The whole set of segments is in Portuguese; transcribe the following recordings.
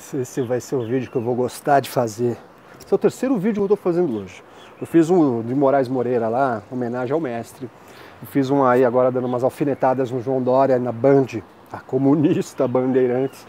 sei se vai ser o vídeo que eu vou gostar de fazer. Esse é o terceiro vídeo que eu estou fazendo hoje. Eu fiz um de Moraes Moreira lá, homenagem ao mestre. Eu fiz um aí agora dando umas alfinetadas no João Dória, na Band, a comunista Bandeirantes.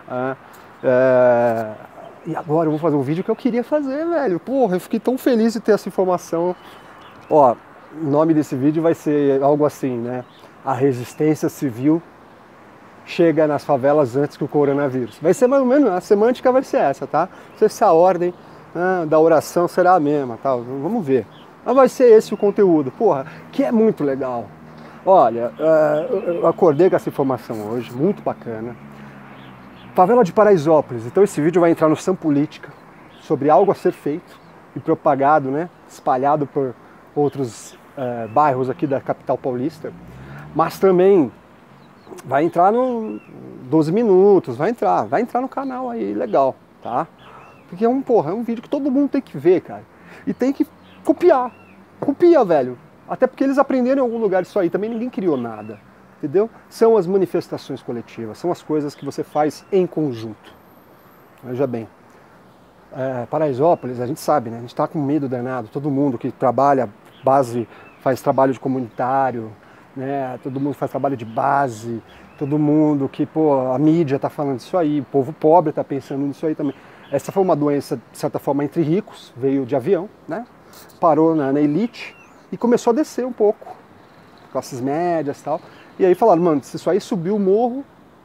E agora eu vou fazer um vídeo que eu queria fazer, velho. Porra, eu fiquei tão feliz de ter essa informação. Ó, o nome desse vídeo vai ser algo assim, né? A resistência civil chega nas favelas antes que o coronavírus. Vai ser mais ou menos, a semântica vai ser essa, tá? Não sei se a ordem da oração será a mesma, tá? Vamos ver. Mas vai ser esse o conteúdo, porra, que é muito legal. Olha, eu acordei com essa informação hoje, muito bacana. Favela de Paraisópolis, então esse vídeo vai entrar no Sampolítica, sobre algo a ser feito e propagado, né? Espalhado por outros bairros aqui da capital paulista, mas também vai entrar no 12 minutos, vai entrar no canal aí, legal, tá? Porque é um vídeo que todo mundo tem que ver, cara. E tem que copiar. Copia, velho. Até porque eles aprenderam em algum lugar isso aí, também ninguém criou nada, entendeu? São as manifestações coletivas, são as coisas que você faz em conjunto. Veja bem, Paraisópolis, a gente sabe, né? A gente tá com medo danado, todo mundo que trabalha, faz trabalho de comunitário, né? Todo mundo faz trabalho de base, todo mundo que, pô, a mídia tá falando disso aí, o povo pobre tá pensando nisso aí também. Essa foi uma doença, de certa forma, entre ricos, veio de avião, né? Parou na elite e começou a descer um pouco, classes médias e tal. E aí falaram, mano, se isso aí subir o morro,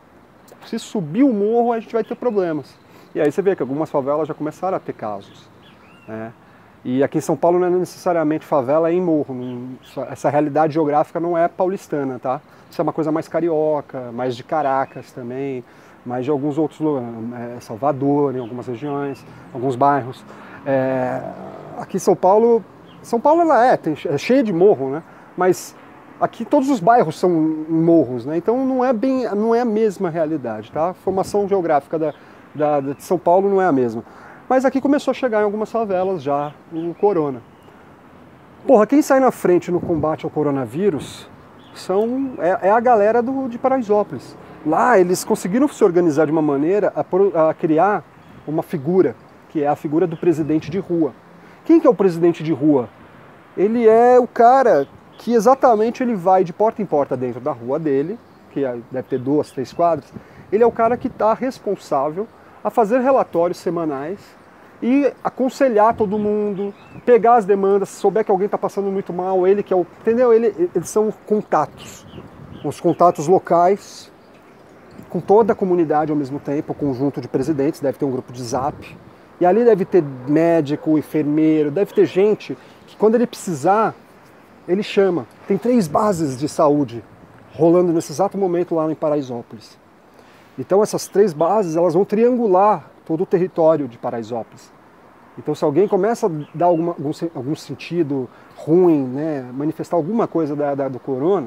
a gente vai ter problemas. E aí você vê que algumas favelas já começaram a ter casos, né? E aqui em São Paulo não é necessariamente favela, é em morro. Essa realidade geográfica não é paulistana, tá? Isso é uma coisa mais carioca, mais de Caracas também, mais de alguns outros lugares, Salvador, em algumas regiões, alguns bairros. Aqui em São Paulo ela é cheia de morro, né? Mas aqui todos os bairros são morros, né? Então não é a mesma realidade, tá? A formação geográfica de São Paulo não é a mesma. Mas aqui começou a chegar em algumas favelas já o corona. Porra, quem sai na frente no combate ao coronavírus é a galera de Paraisópolis. Lá eles conseguiram se organizar de uma maneira a criar uma figura, que é a figura do presidente de rua. Quem que é o presidente de rua? Ele é o cara que exatamente ele vai de porta em porta dentro da rua dele, que deve ter 2, 3 quadras. Ele é o cara que está responsável a fazer relatórios semanais e aconselhar todo mundo, pegar as demandas, se souber que alguém está passando muito mal, ele que é o... Entendeu? Eles são contatos, os contatos locais, com toda a comunidade ao mesmo tempo, o conjunto de presidentes, deve ter um grupo de zap, e ali deve ter médico, enfermeiro, deve ter gente que quando ele precisar, ele chama. Tem 3 bases de saúde rolando nesse exato momento lá em Paraisópolis. Então essas 3 bases, elas vão triangular todo o território de Paraisópolis. Então se alguém começa a dar algum sentido ruim, né, manifestar alguma coisa do corona,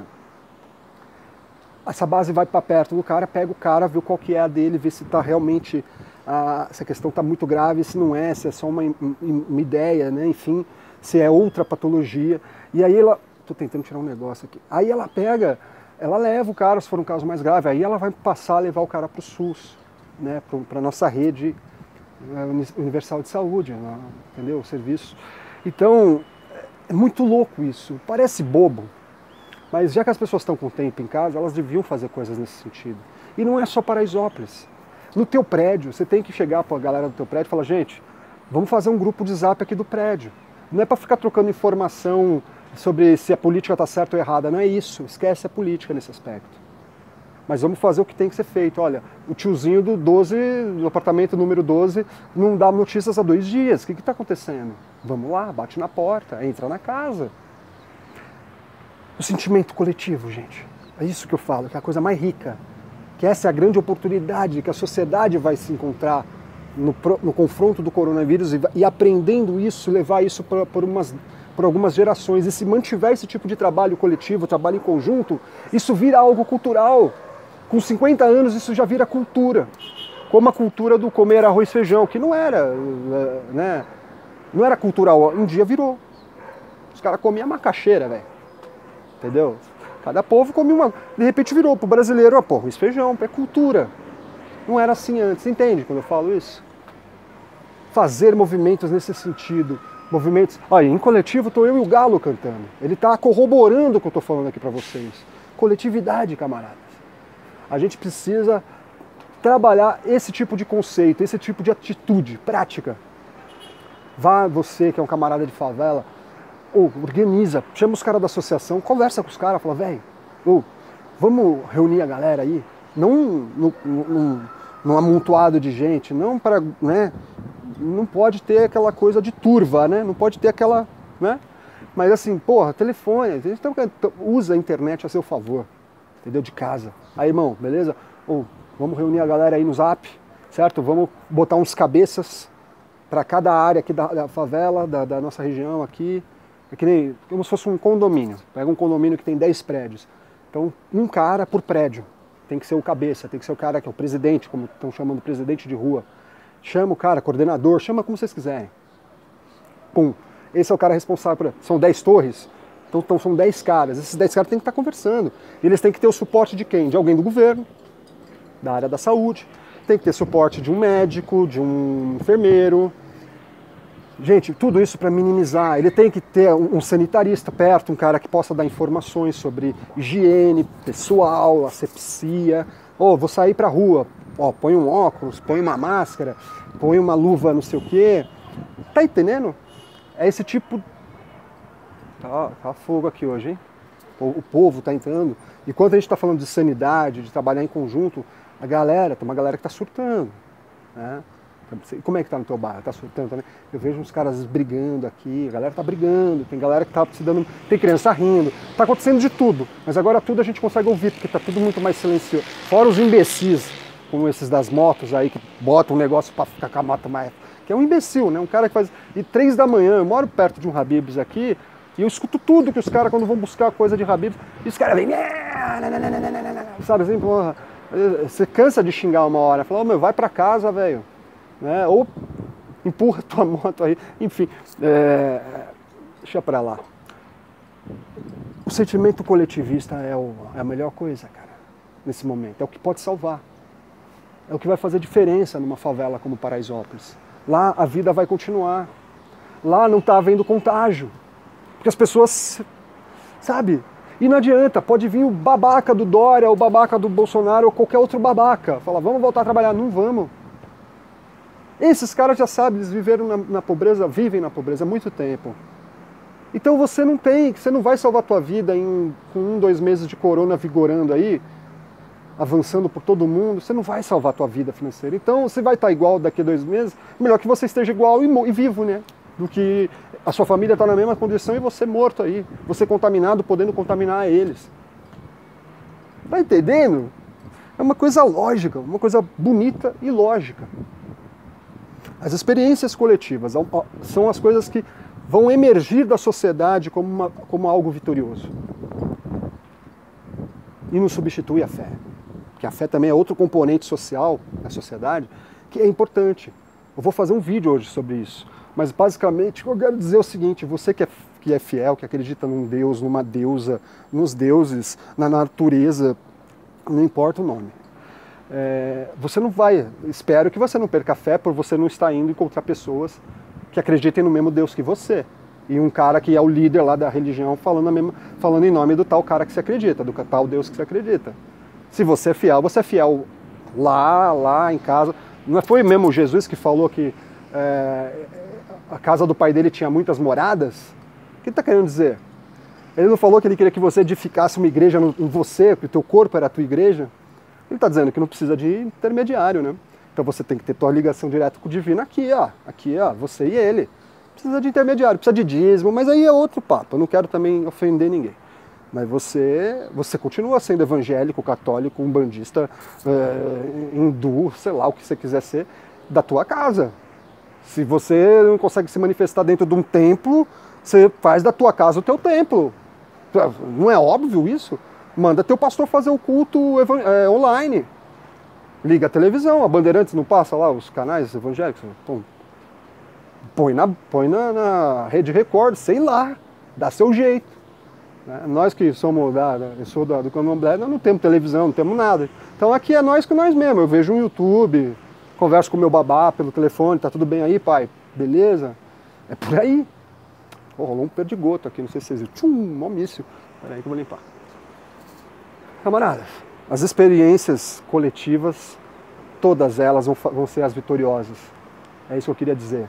essa base vai para perto do cara, pega o cara, vê qual que é a dele, vê se está realmente, essa questão está muito grave, se não é, se é só uma ideia, né, enfim, se é outra patologia. E aí estou tentando tirar um negócio aqui, aí ela leva o cara, se for um caso mais grave, aí ela vai passar a levar o cara para o SUS, né, para a nossa rede universal de saúde, entendeu? O serviço. Então, é muito louco isso, parece bobo, mas já que as pessoas estão com tempo em casa, elas deviam fazer coisas nesse sentido. E não é só Paraisópolis. No teu prédio, você tem que chegar para a galera do teu prédio e falar, gente, vamos fazer um grupo de zap aqui do prédio. Não é para ficar trocando informação sobre se a política está certa ou errada, não é isso, esquece a política nesse aspecto. Mas vamos fazer o que tem que ser feito. Olha, o tiozinho do apartamento número 12 não dá notícias há 2 dias, o que está acontecendo? Vamos lá, bate na porta, entra na casa. O sentimento coletivo, gente, é isso que eu falo, que é a coisa mais rica, que essa é a grande oportunidade que a sociedade vai se encontrar no confronto do coronavírus e aprendendo isso, levar isso por algumas gerações. E se mantiver esse tipo de trabalho coletivo, trabalho em conjunto, isso vira algo cultural. Com 50 anos isso já vira cultura, como a cultura do comer arroz e feijão, que não era, né, não era cultural, um dia virou. Os caras comiam macaxeira, velho, entendeu? Cada povo comia de repente virou pro brasileiro, pô, arroz e feijão, é cultura. Não era assim antes, entende quando eu falo isso? Fazer movimentos nesse sentido, movimentos... Olha, em coletivo estou eu e o Galo cantando, ele está corroborando o que eu estou falando aqui para vocês. Coletividade, camaradas. A gente precisa trabalhar esse tipo de conceito, esse tipo de atitude prática. Vá você que é um camarada de favela, organiza, chama os caras da associação, conversa com os caras, fala, velho, vamos reunir a galera aí, não num amontoado de gente, não para, né, não pode ter aquela coisa de turva, né, não pode ter aquela, né, mas assim, porra, telefone, então usa a internet a seu favor, entendeu, de casa. Aí, irmão, beleza? Vamos reunir a galera aí no Zap, certo? Vamos botar uns cabeças para cada área aqui da favela, da nossa região aqui. É que nem, como se fosse um condomínio. Pega um condomínio que tem 10 prédios. Então, um cara por prédio. Tem que ser o cabeça, tem que ser o cara que é o presidente, como estão chamando presidente de rua. Chama o cara, coordenador, chama como vocês quiserem. Pum. Esse é o cara responsável por... São 10 torres, então são 10 caras. Esses 10 caras têm que estar conversando. Eles têm que ter o suporte de quem? De alguém do governo, da área da saúde. Tem que ter suporte de um médico, de um enfermeiro. Gente, tudo isso para minimizar. Ele tem que ter um sanitarista perto, um cara que possa dar informações sobre higiene pessoal, asepsia. Vou sair pra rua. Põe um óculos, põe uma máscara, põe uma luva não sei o quê. Tá entendendo? É esse tipo... Tá fogo aqui hoje, hein? O povo tá entrando. E quando a gente tá falando de sanidade, de trabalhar em conjunto, tem uma galera que tá surtando, né? Como é que tá no teu bairro? Tá surtando também? Eu vejo uns caras brigando aqui, a galera tá brigando, tem galera que tá se dando, tem criança rindo, tá acontecendo de tudo, mas agora tudo a gente consegue ouvir, porque tá tudo muito mais silencioso. Fora os imbecis, como esses das motos aí, que botam um negócio pra ficar com a moto mais... Que é um imbecil, né? Um cara que faz... E 3 da manhã, eu moro perto de um Habib's aqui, e eu escuto tudo que os caras, quando vão buscar coisa de Habib's, e os caras vêm... Sabe assim, porra... Você cansa de xingar uma hora, fala, vai pra casa, velho. Né? Ou empurra tua moto aí, enfim, deixa pra lá. O sentimento coletivista é a melhor coisa, cara, nesse momento, é o que pode salvar, é o que vai fazer diferença numa favela como Paraisópolis. Lá a vida vai continuar, lá não tá havendo contágio, porque as pessoas, sabe, e não adianta, pode vir o babaca do Dória, o babaca do Bolsonaro ou qualquer outro babaca, fala, vamos voltar a trabalhar, não vamos. Esses caras já sabem, eles viveram na pobreza, vivem na pobreza há muito tempo. Então você não vai salvar a tua vida com 1, 2 meses de corona vigorando aí, avançando por todo mundo, você não vai salvar a tua vida financeira. Então você vai estar igual daqui a 2 meses, melhor que você esteja igual e vivo, né? Do que a sua família está na mesma condição e você morto aí, você contaminado, podendo contaminar eles. Tá entendendo? É uma coisa lógica, uma coisa bonita e lógica. As experiências coletivas são as coisas que vão emergir da sociedade como algo vitorioso. E não substitui a fé. Porque a fé também é outro componente social da sociedade que é importante. Eu vou fazer um vídeo hoje sobre isso. Mas basicamente eu quero dizer o seguinte, você que é fiel, que acredita num Deus, numa deusa, nos deuses, na natureza, não importa o nome. Você não vai, espero que você não perca a fé por você não estar indo encontrar pessoas que acreditem no mesmo Deus que você. E um cara que é o líder lá da religião falando em nome do tal cara que você acredita, do tal Deus que você acredita. Se você é fiel lá em casa. Não foi mesmo Jesus que falou que a casa do pai dele tinha muitas moradas? O que ele está querendo dizer? Ele não falou que ele queria que você edificasse uma igreja em você, que o teu corpo era a tua igreja? Ele está dizendo que não precisa de intermediário, né? Então você tem que ter tua ligação direta com o divino aqui, ó, você e ele. Precisa de intermediário, precisa de dízimo, mas aí é outro papo, eu não quero também ofender ninguém. Mas você continua sendo evangélico, católico, umbandista, hindu, sei lá o que você quiser ser, da tua casa. Se você não consegue se manifestar dentro de um templo, você faz da tua casa o teu templo. Não é óbvio isso? Manda teu pastor fazer o culto online. Liga a televisão, a Bandeirantes não passa lá os canais evangélicos? Põe na Rede Record, sei lá, dá seu jeito. Né? Nós que somos eu sou do Candomblé, nós não temos televisão, não temos nada. Então aqui é nós com nós mesmo. Eu vejo um YouTube, converso com o meu babá pelo telefone, tá tudo bem aí, pai? Beleza? É por aí. Oh, rolou um perdigoto aqui, não sei se vocês viram. Tchum, mó míssil. Peraí que eu vou limpar. Camaradas, as experiências coletivas, todas elas vão ser as vitoriosas. É isso que eu queria dizer.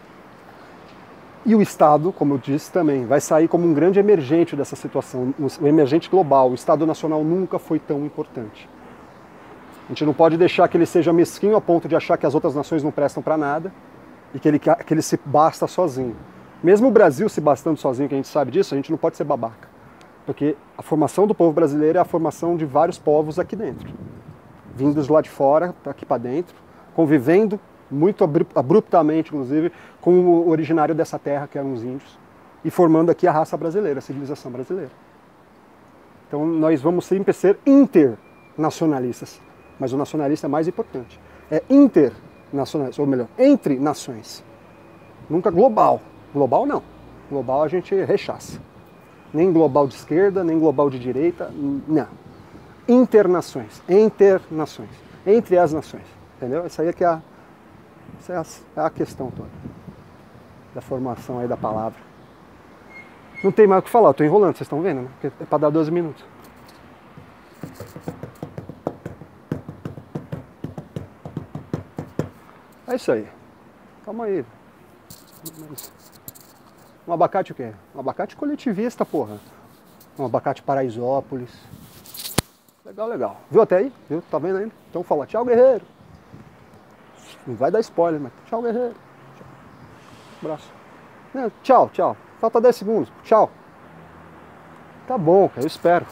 E o Estado, como eu disse também, vai sair como um grande emergente dessa situação, um emergente global. O Estado Nacional nunca foi tão importante. A gente não pode deixar que ele seja mesquinho a ponto de achar que as outras nações não prestam para nada e que ele se basta sozinho. Mesmo o Brasil se bastando sozinho, que a gente sabe disso, a gente não pode ser babaca. Porque a formação do povo brasileiro é a formação de vários povos aqui dentro. Vindos lá de fora, aqui para dentro, convivendo muito abruptamente, inclusive, com o originário dessa terra, que eram os índios, e formando aqui a raça brasileira, a civilização brasileira. Então nós vamos sempre ser internacionalistas, mas o nacionalista é mais importante. É internacionalista, ou melhor, entre nações. Nunca global. Global não. Global a gente rechaça. Nem global de esquerda, nem global de direita, não. Internações, entre as nações. Entendeu? Essa aí é que é a questão toda da formação aí da palavra. Não tem mais o que falar, eu estou enrolando, vocês estão vendo, né? Porque é para dar 12 minutos. É isso aí. Calma aí. Um abacate o quê? Um abacate coletivista, porra. Um abacate Paraisópolis. Legal, legal. Viu até aí? Viu? Tá vendo ainda? Então fala, tchau, guerreiro. Não vai dar spoiler, mas tchau, guerreiro. Tchau. Abraço. Não, tchau, tchau. Falta 10 segundos. Tchau. Tá bom, eu espero.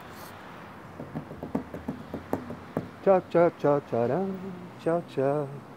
Tchau, tchau, tchau, tchau, tchau, tchau.